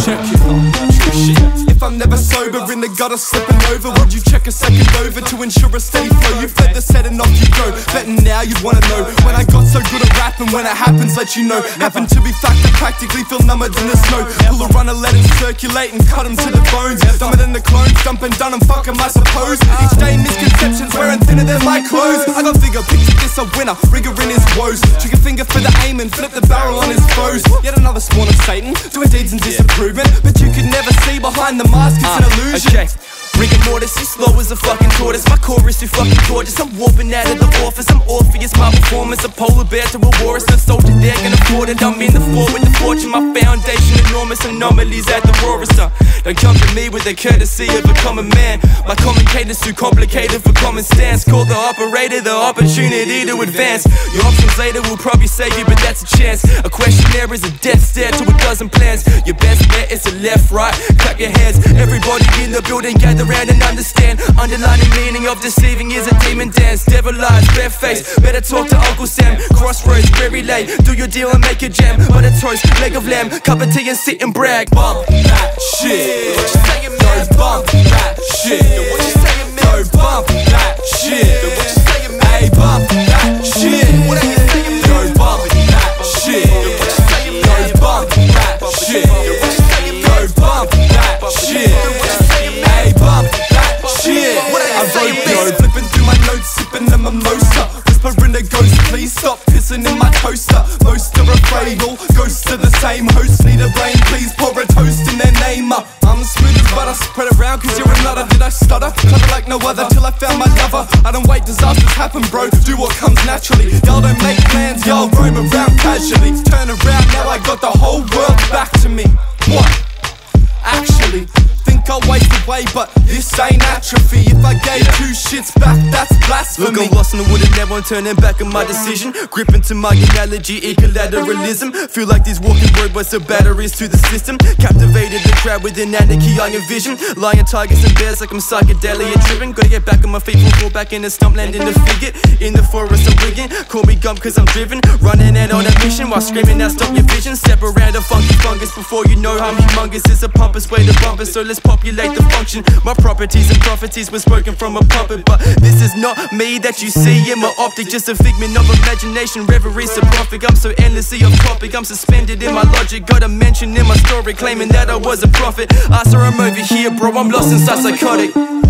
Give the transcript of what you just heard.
check it. True shit. If I'm never sober, in the gutter slipping over, would you check a second over to ensure a steady flow? You fled the set and off you go. Betting now you'd wanna know when I got so good at rapping. When it happens, let you know. Happen to be fact, I practically feel numbered in the snow. Pull a runner, let it circulate and cut 'em to the bones. Dumber than the clones, dumping done and fuck 'em, I suppose. Each day misconceptions, wearing thinner than my clothes. I got bigger, picture this a winner, rigor in his woes. Trigger finger for the aim and flip the barrel on his foes. Yet another spawn of Satan, doing deeds and disapprovement. But you could never see behind the mask, it's an illusion. Okay. Rigor mortis, is slow as a fucking tortoise. My core is too fucking gorgeous. I'm warping out of the office. I'm Orpheus, my performance. A polar bear to a walrus. No soldier there can afford it. I'm in the floor with the fortune. My foundation enormous. Anomalies at the rawest. Don't come to me with the courtesy of a common man. My common cadence too complicated for common stance. Call the operator, the opportunity to advance. Your options later will probably save you, but that's a chance. A questionnaire is a death stare to a dozen plans. Your best bet is to left, right, clap your hands. Everybody in the building gather around and understand. Underlining meaning of deceiving is a demon dance. Devil eyes, bare face, better talk to Uncle Sam. Crossroads, very late, do your deal and make a jam. Butter toast, leg of lamb, cup of tea and sit and brag. Bump that shit. What you saying, man? Go bump that shit. What you saying, man? Go bump that shit. What you saying, man? Hey, bump that shit. What are you saying, man? Go bump that shit. What you saying, man? Go bump that shit. What you saying, Go man? bump that shit. What you saying, man? Hey, bump that shit. What are you I saying, wrote man? yo, flipping through my notes, sipping a mimosa, whispering to ghosts, please stop pissing in my toaster. Most are afraid, all ghosts are the same. Hosts need a brain, please pour a toast in their name up. I'm smooth as butter, spread around cause you're another. Did I stutter? Clever like no other till I found my lover. I don't wait, disasters happen bro, do what comes naturally. Y'all don't make plans, y'all roam around casually. Turn around, now I got the whole world back to me. What? Actually, think I'll waste away, but this ain't atrophy. If I gave two shits back, that's blasphemy. Look, I'm lost in the wood and now I'm turning back on my decision. Grip into my analogy, equilateralism. Feel like these walking robots are batteries to the system. Captivated the crowd with an anarchy I envision. Lion, tigers and bears like I'm psychedelia tripping. Gotta get back on my feet, fall back in the stump, land in the figure. In the forest I'm rigging, call me Gump cause I'm driven. Running out on a mission while screaming out stop your vision. Step around a funky fungus before you know I'm humongous. It's a pompous way to bump it, so let's populate the function. My properties and prophecies were spoken from a puppet, but this is not me that you see in my optic. Just a figment of imagination, reverie soporific. I'm so endlessly off topic, I'm suspended in my logic. Got a mention in my story claiming that I was a prophet. I saw I'm over here bro, I'm lost inside psychotic.